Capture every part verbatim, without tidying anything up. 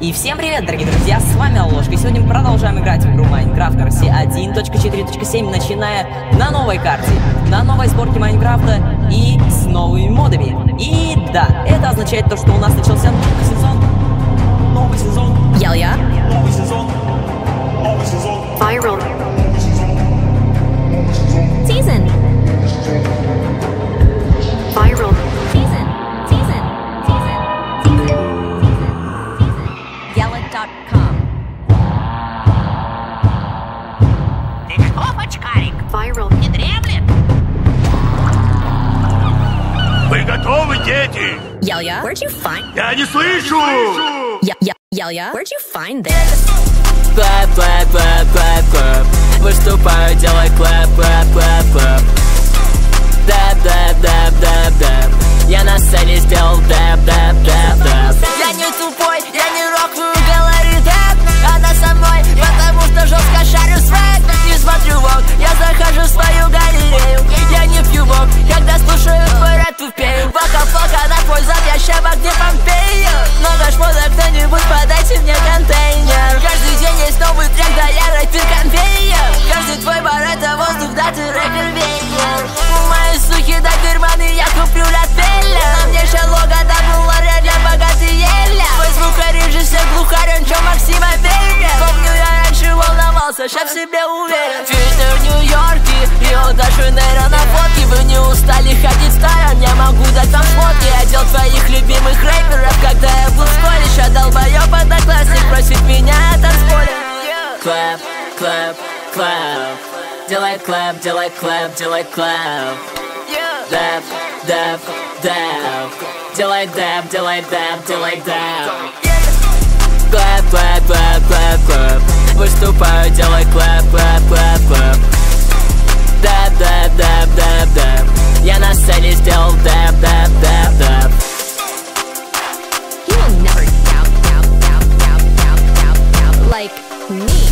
И всем привет, дорогие друзья, с вами Алошка. И сегодня мы продолжаем играть в игру Minecraft Россия один точка четыре точка семь, начиная на новой карте, на новой сборке Майнкрафта и с новыми модами. И да, это означает то, что у нас начался новый сезон. Новый сезон. Я-я. Новый сезон. Новый сезон. Viral. Season. Viral. Season. Season. Season. Season. Yella точка ком. Ты готов, очкарик? Viral. Не дремлет? Вы готовы, дети? Yella, where'd you find? Я не слышу! Yella, where'd you find this? Клэп, клэп, клэп, клэп, клэп. Выступаю, делай клэп, клэп, клэп, клэп. Дэп, дэп, дэп, дэп, дэп. Я на сцене сделал дэп, дэп, дэп, дэп. Я не тупой, я не рокаю, говорит дэп. Она со мной, потому что жестко шарю с рэп. Не смотрю вок, я захожу в свою галерею. Я не пью вок, когда слушаю твой рэп тупею. Пока-пока на твой зад, я ща в огне Помпею. Много шмоток, кто-нибудь подайте мне контейнер. Каждый день есть новый трек, да я рэпер конвейер. Каждый твой бар это воздух, да ты рэпер веер. Мои сухи до карманы, я куплю латвеля. Мне ща лого до доллара для богатой еля. Твой звукорежиссер глухарь, он чё Максима Бейля. Помню, я раньше волновался, ща в себе уверен. Твиттер, Нью-Йорке, Рио-де-Жанейро на фотке. Вы не устали ходить в сторону, я могу дать вам фотки. Я одел твоих любимых рэперов, когда я был в школе. Ща долбоёб одноклассник просит меня о танцполе. Клэп, клэп, клэп. Делай клэп, делай клэп, делай клэп. Дэп, дэп, дэп. Делай дэп, делай дэп, делай дэп. Клэп, клэп, клэп, клэп, клэп. Выступаю, делай клэп, клэп, клэп, клэп. Дэп, дэп, дэп, дэп, дэп. Я на сцене сделал дэп, дэп, дэп, дэп. You will never doubt, doubt, doubt, doubt, doubt, doubt, doubt, like me.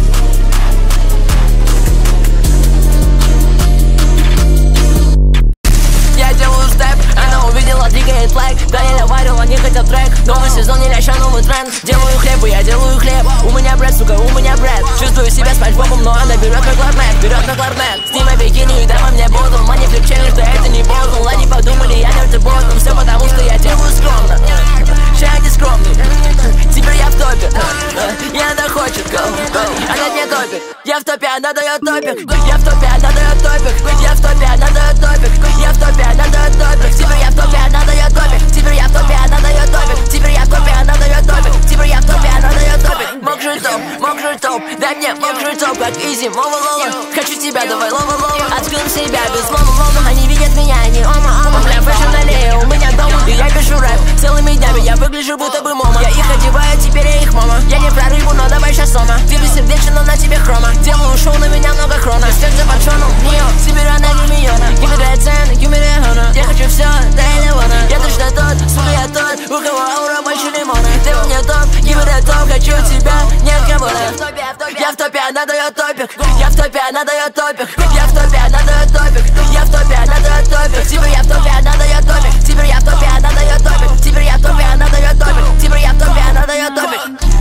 Я делаю степ, она увидела, двигает лайк. Да я варил, они хотят трек. Новый сезон, не ляща, новый тренд. Делаю хлеб, и я делаю хлеб. У меня бред, сука, у меня бред. Чувствую себя Спанч Бобом, но она берет на кларнет. Берет на кларнет. Снимай бикини и дама мне буду. Мани флипчеришь, да это не бодл. Они подумали, я нерты ботом. Все потому, что я делаю скромно. Ща я не скромный. Теперь я в топе. И она хочет, go, go. Она не топит. Я в топе, она дает топик. Я в топе, она дает топик. Я в топе, она дает топик. Я в топе, она дает топик. Теперь я в топе, она дает топик. Теперь я в топе, она дает топик. Теперь я в топе, она дает топик. Теперь я в топе, она дает топик. Мокрый топ, мокрый топ. Дай мне мокрый топ, как изи, лова, лова. Хочу тебя, давай, лова, лова. Открыл себя без лова, лова. Они видят меня, они ома, ома. Бля, фэшн налею, у меня дома. И я пишу рэп целыми днями. Я выгляжу, будто бы мома. Я их одеваю, теперь я их мама. Я не про рыбу, но давай щас сома. Ты бессердечен, но на тебе хрома. Делаю шоу, на меня много хрона. Сердце под шоном, нее. Теперь она гермиона. Give me that ten, give me that honor. Я хочу все, да или вона. Я точно тот, сука, я тот. У кого аура больше лимона. Ты мне топ, give me that топ. Хочу тебя, нет кого-то. Я в топе, она дает топик. Я в топе, она дает топик. Я в топе, она дает топик. Я в топе, она дает топик. Теперь я в топе, она дает топик. Теперь я в топе, она дает топик. Теперь я в топе, она дает топик. Теперь я в топе, она дает топик.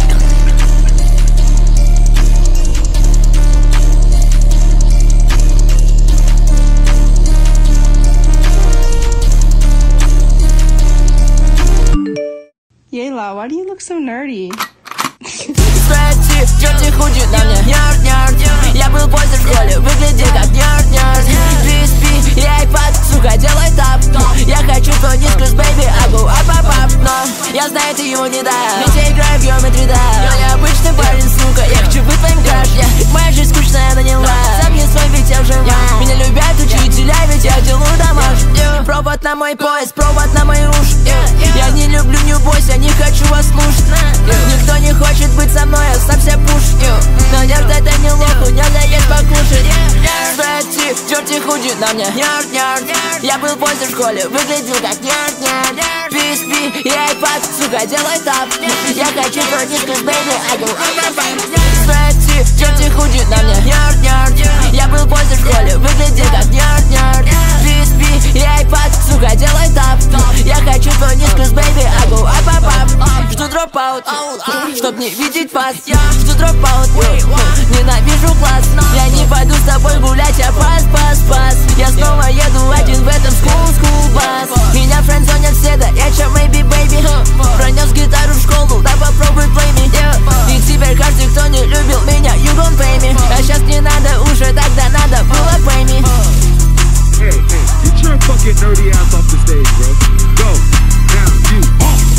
Yayla, why do you look so nerdy? Спроси, черти худит на мне. Нерд, нерд. Я был позже в школе, выглядел как нерд, нерд. пи эс пи и айпад, сука, делай тап. Я хочу твой дискус, baby, I go up, up, up. Но я знаю, ты ему не дал. Ведь я играю в геометрии, да. Я необычный парень, сука, я хочу быть твоим краш. Моя жизнь скучная, она не лай. Сам не свой, ведь я уже май. Меня любят учителя, ведь я делаю домашку. Провод на мой пояс, провод на мои уши. Я не люблю, не бойся, не хочу вас слушать. Никто не хочет быть со мной, я сам себя пушу. Но нерд это не лох, у него есть покушать. Спроси, черти худит на мне. Нерд, нерд. Я был позже в школе, выглядел как нерд, нерд. пи эс пи и айпад, сука, делай тап. Я хочу твой дискус, baby, I go up, up, up. Спроси, черти худит на мне. Нерд, нерд. Я был позже в школе, выглядел как нерд, нерд. пи эс пи и айпад, сука, делай тап. Я хочу твой дискус, baby, I go up, up, up. Жду дрон. дропаут, чтоб не видеть вас. Что дропаут, ненавижу класс. Я не пойду с тобой гулять, я пас, пас, пас. Я снова еду один в этом school, school бас. Меня френдзонят все, да я чё, maybe, baby. Пронес гитару в школу, да попробуй play me. И теперь каждый, кто не любил меня, you gon' pay me. А сейчас не надо уже, тогда надо было pay me. Hey, hey, get your fucking nerdy ass off the stage, bro. Go, now, you.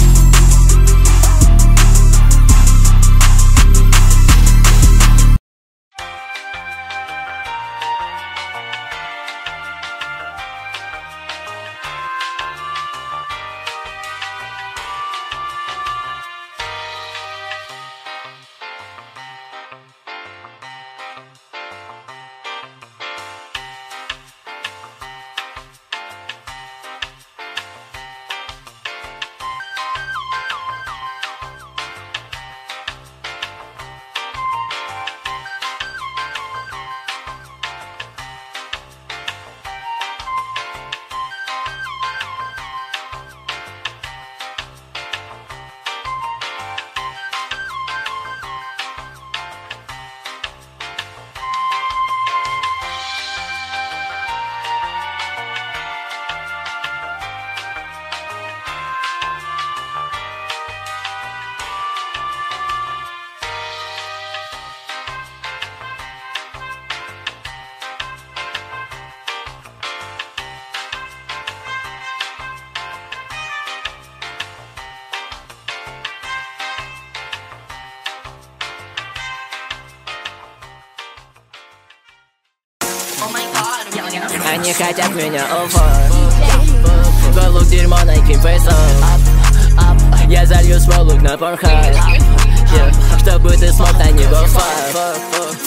Они хотят меня оффер. Голубь дерьмо, Nike Face Up. Я залью свой лук на Pornhub, yeah. Чтобы ты смог на него фа.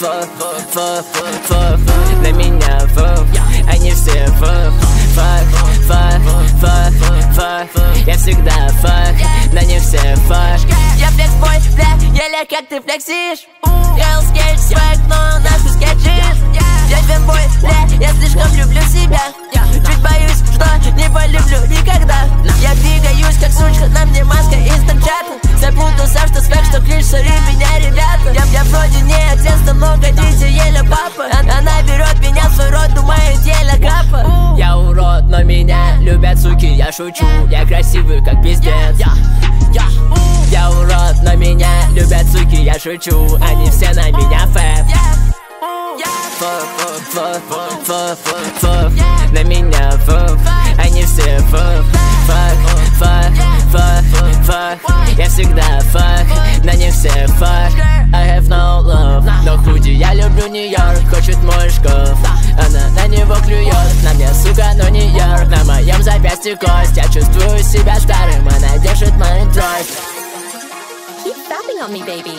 На меня фа. Они все фа. Фак, фак, фак, фак. Я всегда фак. На них все фак. Я флекс-бой, бля, еле как ты флексишь. Я скетч свайк, но нахуй скетчишь. Я фембой, бля, я слишком люблю себя. Чуть боюсь, что не полюблю никогда. Я двигаюсь как сучка, на мне маска из танчата. Запутался, что свек, что клич, сори меня, ребята. Я, я вроде не отец, но много детей, еле папа. Она берет меня в свой рот, думает, еле капа. Я урод, но меня любят суки, я шучу. Я красивый, как пиздец. Я урод, но меня любят суки, я шучу. Они все на меня фэп. На меня фэп. Они все фэп. Фак, фак, фак, фак. Я всегда фак. На них все фак. I have no love. Но худи я люблю Нью-Йорк. Хочет мой шкаф. Она на него клюет. На мне, сука, но Нью-Йорк. На моем запястье кость. Я чувствую себя старым. Она держит мой драйв. Keep stopping on me, baby.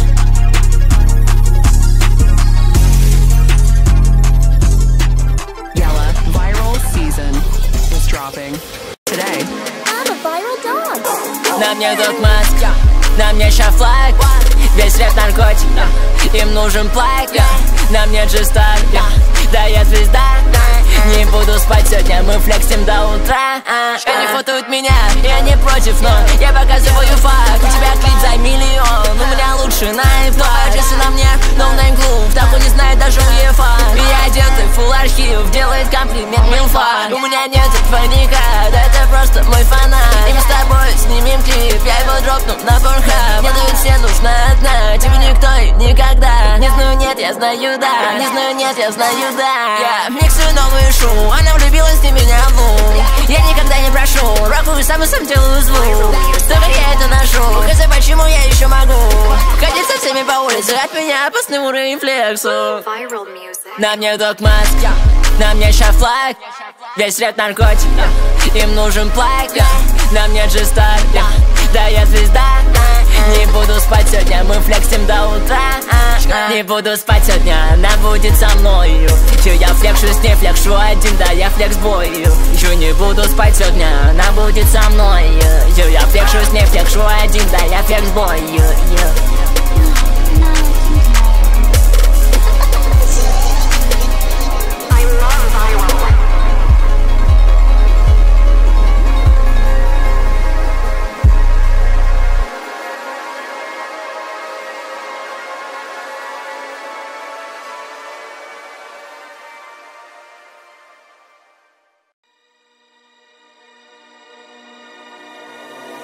Yella viral season is dropping today. I'm a viral dog. На мне тот маск, на мне ща флаг. Весь рэп наркотик, им нужен плаг. На мне G-Star, да я звезда. Не буду спать сегодня, мы флексим до утра. Они фотают меня, я не против, но я показываю факт. У тебя клип за миллион, у меня лучше найфлаг. Если на мне ноунейм клуб, так он не знает даже УЕФА. Я одетый фулл архив, делает комплимент милфа. У меня нет двойника, да это просто мой фанат. И мы с тобой снимем клип, я его дропну на Pornhub. Мне дают все, нужна одна, тебе никто и никогда. Не знаю, нет, я знаю, да. Не знаю, нет, я знаю, да. Я миксую новую шу, она влюбилась в меня в лук. Я никогда не прошу, рокую сам и сам делаю звук. Только я это ношу, хотя почему я еще могу ходить со всеми по улице, от меня опасный уровень флексу. На мне док маск, на мне ща флаг. Весь рэп наркотик, им нужен плаг. На мне G-Star, да я звезда. Не буду спать сегодня, мы флексим до утра. Не буду спать сегодня, она будет со мною. Че я флекшу с ней, флекшу один, да я флекс бою. Че не буду спать сегодня, она будет со мной. Че я флекшу с ней, флекшу один, да я флекс бою.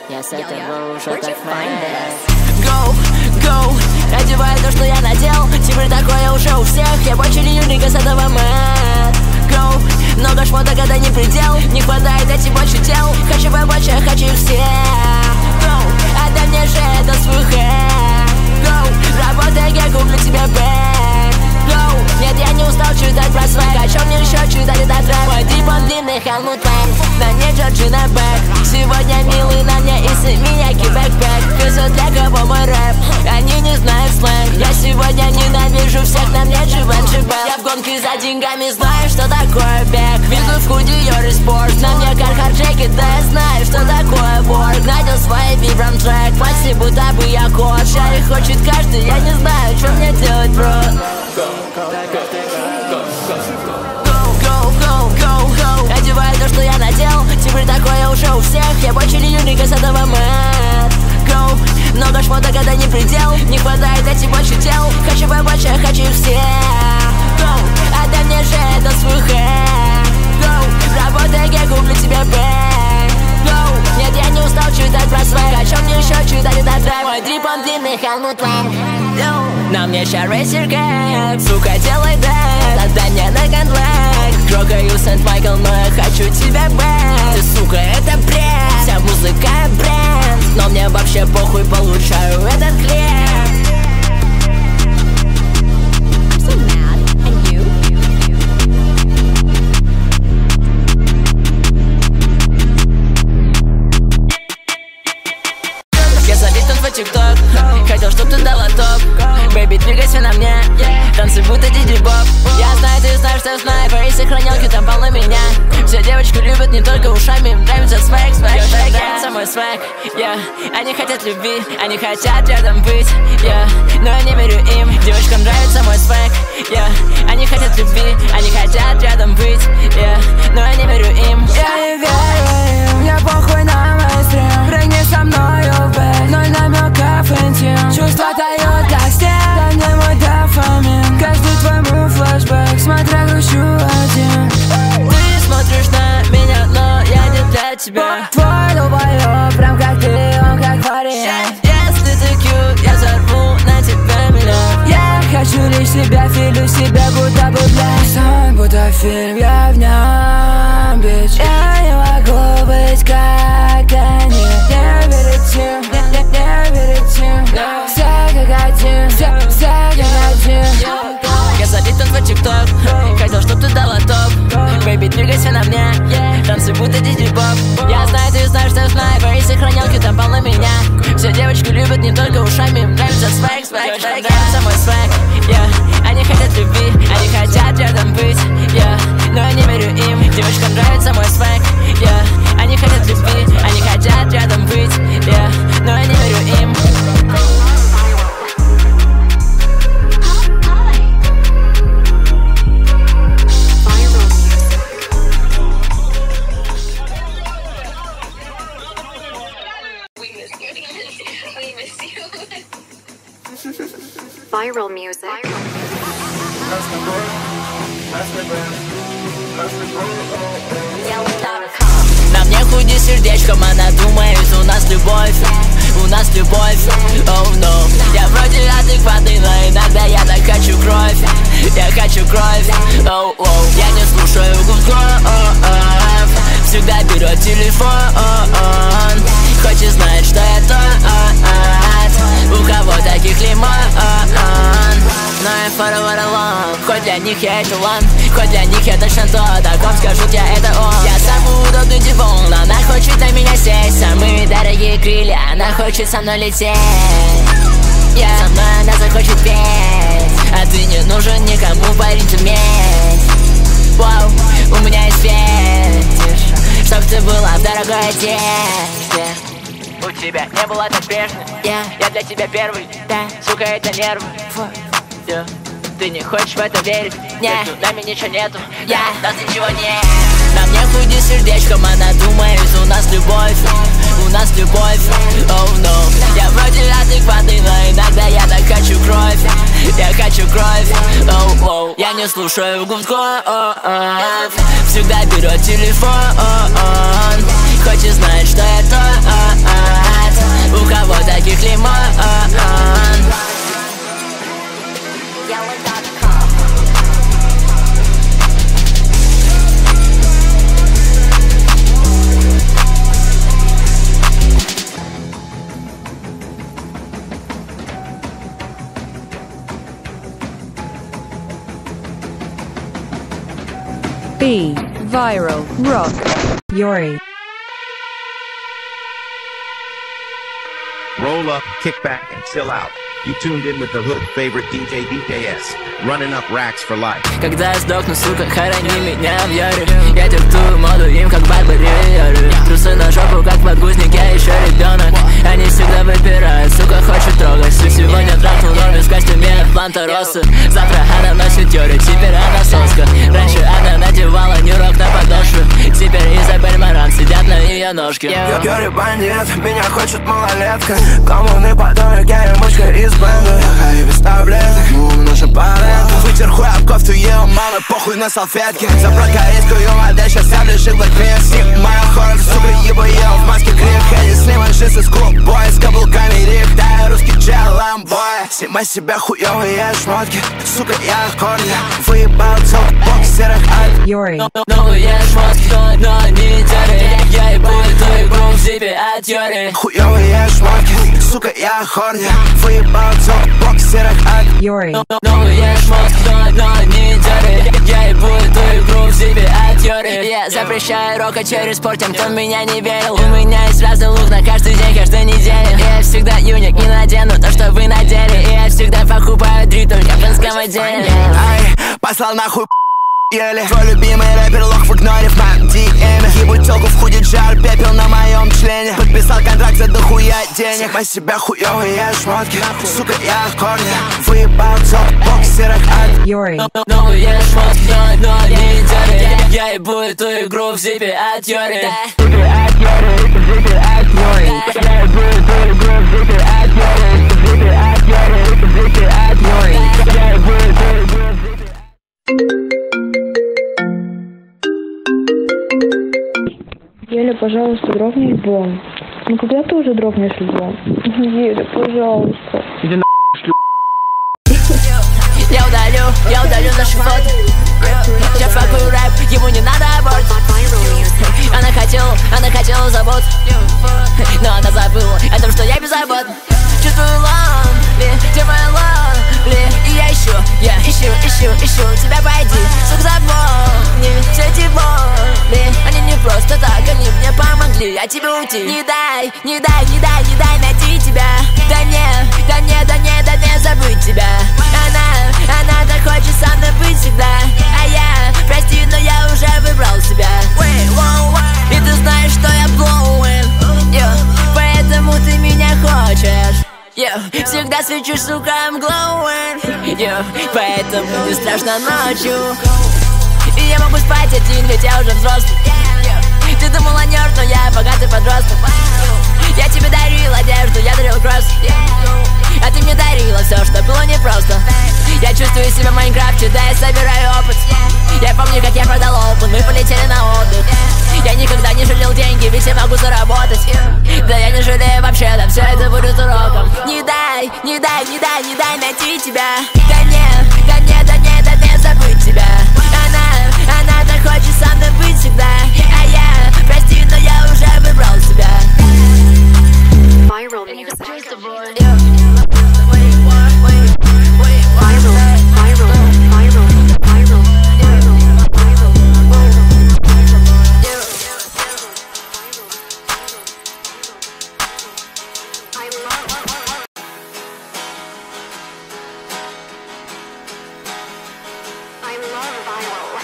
Я с этого уже так файнес. Go, go, одеваю то, что я надел. Теперь такое уже у всех. Я больше не юника с этого мэн. Go, много шмоток, это не предел. Не хватает эти больше тел. Хочу побольше, хочу их всех. Go, отдай мне же это свой хэк. Go, работай, я куплю тебе бэк. Go, нет, я не устал читать про свэг. О чем мне еще читать этот рэп? Мой дрип, он длинный, Helmut Lang. На мне Джорджина Бэк. Сегодня милый на мне и с Мияки бэкпэк. Коза для кого мой рэп? Они не знают сленг. Я сегодня ненавижу всех, на мне Дживенджи Бэл. Я в гонке за деньгами, знаю, что такое бег. Бегу в худи, Йори Спорт. На мне Кархард Джекет, да я знаю, что такое борг. Найдел свой вибрам трек, пальцы будто бы я кот. Шарик хочет каждый, я не знаю, что мне делать, бро. Одеваю то, что я надел. Теперь такое уже у всех. Я больше не юника с этого мэн. Go, много шмоток, это не предел. Не хватает эти больше тел. Хочу побольше, хочу их всех. Go, отдай мне же это свой хэк. Go, работай, я куплю тебе бэк. Go, нет, я не устал читать про свэг. О чем мне еще читать этот рэп? Мой дрип, он длинный, Helmut Lang. На мне ща рейсер кэп. Сука, делай дэп. Отдай мне на конлэк. Трогаю Сент-Майкл, но я хочу тебя бэк. Ты, сука, это бред. Вся музыка бренд. Но мне вообще похуй, получаю этот хлеб. I'm so mad. And you? Я залез тут в тикток. Хотел, чтоб ты дала топ. Бэйби, двигайся на мне. Танцы будто Диди Боб. Я знаю, ты знаешь, что я снайпер. И сохранялки там полно меня. Все девочки любят не только ушами. Им нравится свэг, свэг, свэг. Нравится мой свэг, yeah. Они хотят любви, они хотят рядом быть, yeah. Но я не верю им. Девочкам нравится мой свэг, yeah. Они хотят любви, они хотят рядом быть, yeah. Но я не верю им. Я не верю им, я похуй на мейнстрим. Прыгни со мною в бэк, ноль намеков интим. Чувства дают как снег, дай мне мой дофамин. Каждый твой мой флешбэк, смотря грущу один. Ты смотришь на меня, но я не для тебя. Твой долбоёб, прям как ты, он как вариант. Если ты кьют, я взорву на тебя миллион. Я хочу лишь себя, филю себя, будто бы блядь. Сон, будто фильм, я в нем, бич. Я не могу быть как они. Не верить им, не, не, не верить им. Все как один, все, все как один. Я залит тут в тикток. Хотел, чтоб ты дала топ. Бэйби, двигайся на мне. Танцы будто Диди Боб. Я знаю, ты знаешь, что я снайпер. И сохранялки там полно меня. Все девочки любят не только ушами. Им нравится свэг, свэг, свэг. Нравится мой свэг, yeah. Они хотят любви, они хотят рядом быть, yeah. Но я не верю им. Девочкам нравится мой свэг, yeah. Они хотят любви, они хотят рядом быть, yeah. Но я не верю им. Viral music. На мне худи сердечком, она думает, у нас любовь, у нас любовь, oh no. Я вроде адекватный, но иногда я так хочу кровь, я хочу кровь, oh oh. Я не слушаю гудков, всегда берет телефон, хочет знать, что это, у кого таких лимон. Но я фаровар алон, хоть для них я эталон, хоть для них я точно то, так вам скажу я, это он. Я самый удобный дивон, она хочет на меня сесть. Самые дорогие крылья, она хочет со мной лететь, yeah. Со мной она захочет петь, а ты не нужен никому, парень, туметь. Вау, у меня есть фетиш, чтоб ты была в дорогой одежде. У тебя не было так прежде, yeah. Я для тебя первый, да. Сука, это нервы, yeah. Ты не хочешь в это верить, yeah. Между нами ничего нету, yeah. Нас ничего нет. На мне худи сердечком, она думает, у нас любовь, у нас любовь, oh no. Я вроде адекватный, но иногда я так хочу кровь, я хочу кровь, oh oh. Я не слушаю гудков, всегда берет телефон, хочет знать, что это, У кого таких лимон? B. Viral Rock. Yori. Roll up, kick back, and chill out. You tuned in with the hood favorite ди джей ди кей эс, running up racks for life. Когда я сдохну, сука, хорони меня в яре. Я диктую моду им, как барбариеры. Трусы на жопу, как подгузник, я еще ребенок. Они всегда выпирают, сука, хочет трогать. Все сегодня трахнул норме в костюме от Планта Росса. Завтра она носит Йори, теперь она соска. Раньше она надевала нью-рок на подошву. Теперь Изабель Маран сидят на ее ножке. Йори бандит, меня хочет малолетка. Коммуны подонок, я ремочка из бенда. Я хай без таблеток, ну наша парента. Вытер хуй об кофту, ел мамы, похуй на салфетке. Забрал корейскую модель, сейчас я ближе к Blackpink. Моя хоррор, сука, ебо ел в маске крик. Хэдди снимай джинсы с клуб бой, с каблуками рик. Да, я русский чел, ламбой. Снимай себя хуёвые шмотки, сука, я в корне. Выебал целый бокс серых альт. Yori. Новые шмотки, но они деры. Я ебу эту игру в зипе от Йори. Хуёвые шмотки, сука, я в корне. Выебал целый бокс серых альт. Yori. Новые шмотки, но они деры. Я ебу эту игру в зипе от Йори. Я запрещаю рока через спорт тем, кто меня не верил. У меня есть разный лук на каждый день, каждой неделе. Я всегда юник, не надену то, что вы надели. И я всегда покупаю дрит только в женском отделе. Ай, послал нахуй еле. Твой любимый рэпер лох в игноре в моем ди эме. Ебу тёлку в худи жар, пепел на моем члене. Подписал контракт за дохуя денег. Снимай себя хуёвые шмотки, сука, я в корне. Выебал целый бокс серых альт. Yori. Новые шмотки, но они деры. Я ебу эту игру в зипе от Йори. Еля, пожалуйста, дропни альбом. Ну когда ты уже дропнешь альбом? Еля, пожалуйста. Иди на шлю. Я удалю, я удалю наши фото. Я факую рэп, ему не надо аборт. Она хотела, она хотела забот, но она забыла о том, что я беззаботный. Чувствую лонли, где моя лонли. И я ищу, я ищу, ищу, ищу тебя, пойди. Сука, запомни все эти боли. Они не просто так, они мне помогли, а тебе уйти. Не дай, не дай, не дай, не дай найти тебя. Да не, да не, да не, да не забыть тебя. Она, она так хочет со мной быть всегда. А я, прости, но я уже выбрал себя. И ты знаешь, что я blowing, yeah. Поэтому ты меня хочешь, yeah. Всегда свечусь, сука, I'm glowing, yeah. Поэтому не страшно ночью. И я могу спать один, ведь я уже взрослый, yeah. Ты думала нерд, но я богатый подросток. Я тебе дарил одежду, я дарил кросс, yeah. А ты мне дарила все, что было непросто. Я чувствую себя в Майнкрафте, да я собираю опыт. Я помню, как я продал опыт, мы полетели на отдых. Я никогда не жалел деньги, ведь я могу заработать. Да я не жалею вообще, да все это будет уроком. Не дай, не дай, не дай, не дай найти тебя. Да не, да не, да не, да не забыть тебя. Она, она так хочет со мной быть всегда. А я, прости, но я уже выбрал себя. Viral music. Viral, viral, viral, viral, viral, I love viral.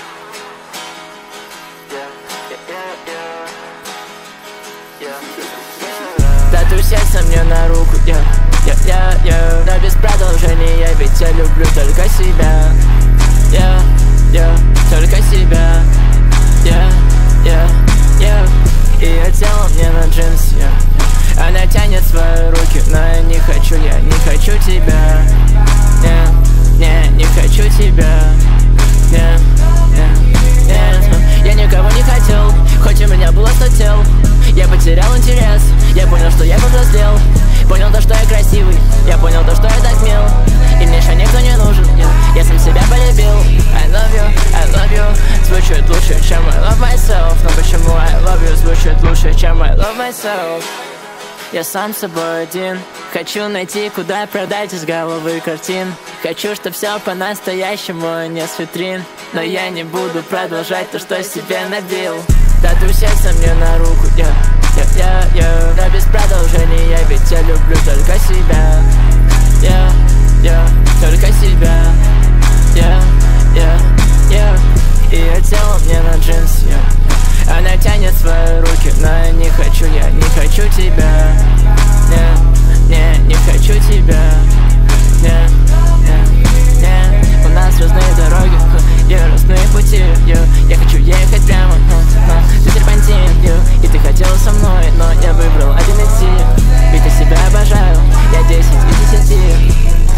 Тату сердце мне на руку, я, я, я, я. Но без продолжения, ведь я люблю только себя. Я, я, только себя. Я, я, я. Ее тело мне на джинсы, я. Она тянет свои руки, но я не хочу, я не хочу тебя. Не, не, не хочу тебя. Не, не, не. Я никого не хотел, хоть у меня было сто тел. Я потерял интерес, я понял, что я повзрослел. лучше, чем I love myself. Но почему I love you звучит лучше, чем I love myself? Я сам с собой один. Хочу найти, куда продать из головы картин. Хочу, чтоб все по-настоящему, не с витрин. Но я не буду продолжать то, что себе набил. Тату сердце мне на руку, я, я, я, я. Но без продолжения, ведь я люблю только себя. Я, я, только себя. Я, я, я. Ее тело мне на джинс, я. Она тянет свои руки, но я не хочу, я не хочу тебя. Не, не, не хочу тебя. Не, не, не. У нас разные дороги, и разные пути, я, я хочу ехать прямо на серпантин, и ты хотела со мной, но я выбрал один идти. Ведь я себя обожаю, я десять из десяти.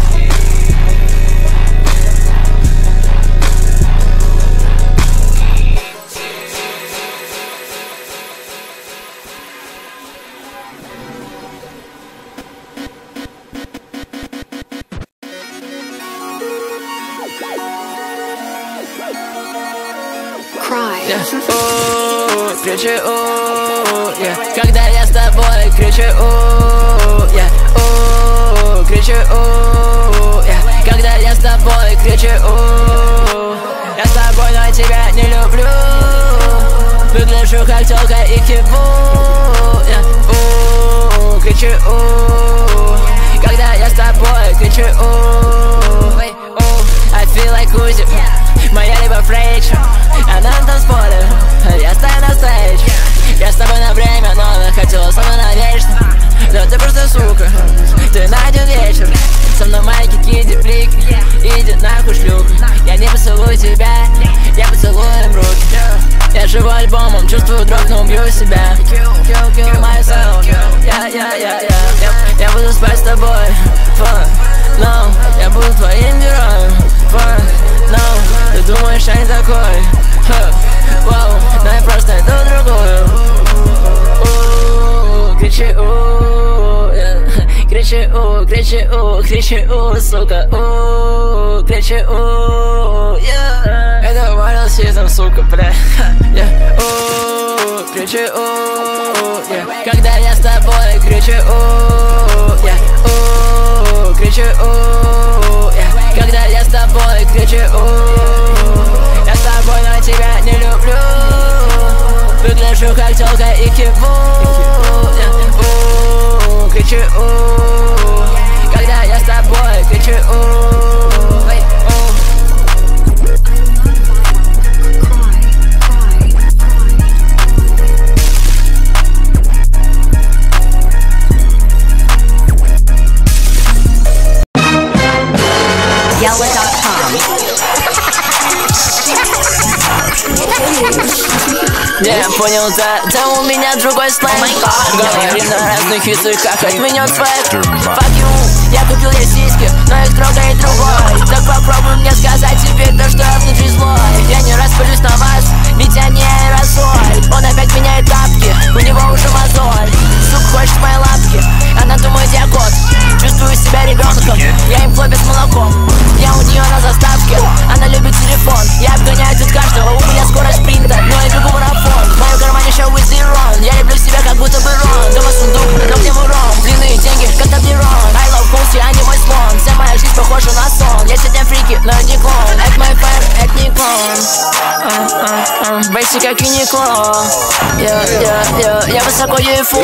Yeah. О, кричи, о, yeah. Когда я с тобой, кричи, о, yeah. О, кричи, о, yeah. Когда я с тобой, кричи, о. Я с тобой, но тебя не люблю. Выгляжу как тёлка и киву, yeah. О, кричи, о. Когда я с тобой, кричи, о. I feel like Uzi, моя либо Фрейч. Она на танцполе, я стою на стейдж. Я с тобой на время, но она хотела со мной навечно. Но ты просто сука, ты на один вечер. Со мной майки, киди, блики, иди нахуй шлюха. Я не поцелую тебя, я поцелую им руки. Я живу альбомом, чувствую дрог, но убью себя. Kill, kill myself, я, я, я, я. Я буду спать с тобой, fuck, no. Я буду твоим героем, fuck, no. Ты думаешь, я не такой, huh, wow. Но я просто иду другую. О, кричи, о, yeah. Кричи, о, кричи, о, кричи, о, сука, о, кричи, о, yeah. Это Wild Season, сука, бля, yeah. О, кричи, о, yeah. Когда я с тобой, кричи, о, yeah. О, кричи, о, yeah. Когда я с тобой, кричи, о. Я с тобой, но тебя не люблю. Выгляжу как тёлка и киву, yeah. О, кричи, о. Когда я с тобой, кричи, о. Yella dot com. Не, yeah, понял, да, да у меня другой сленг. Говорим на разных языках, отменёт свек. Fuck you, я купил ей сиськи, но их трогает другой. Так попробуй мне сказать теперь то, что я внутри злой. Я не распылюсь на вас, ведь я не аэрозоль. Он опять меняет тапки, у него уже мозоль. Сука хочет мои лапки, она думает я кот. Чувствую себя ребенком, я им хлопец с молоком. Я у нее на заставке, она любит телефон. Я обгоняю тут каждого, у меня скорость спринта, но я бегу марафон. В моем кармане еще Уизи Рон. Я люблю себя как будто бы Рон. Дома сундук, но где мой ром? Длинные деньги, как Таблерон. I love Пулси, а не мой слон. Вся моя жизнь похожа на сон. Я сегодня фрики, но не клон. Это мой фэр, это не клон. Бейси как и не клон. Я, я, я, я высоко ефу.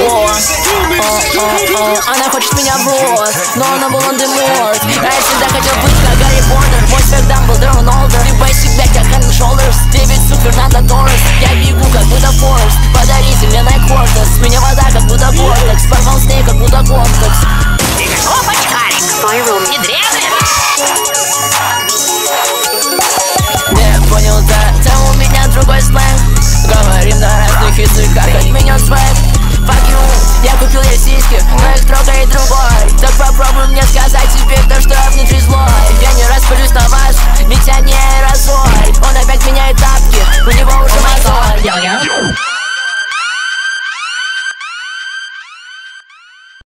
Она хочет меня в рот, но она Волан-де-Морт. А я всегда хотел быть как Гарри Поттер. Мой свек Дамблдор, он олдер. Ты бейси, блядь, как Hand and Shoulders. Девять супер надо Торрес. Я бегу как будто Форст. Подарите мне Nike Cortex. Меня вода как будто Кортекс. Порвал с ней как будто Контекс. Опачкарик, Файрум, не древний. Не, понял, да, да у меня другой сленг. Говорим на разных языках, отменёт свек. Fuck you, я купил ей сиськи, но их трогает другой. Так попробуй мне сказать теперь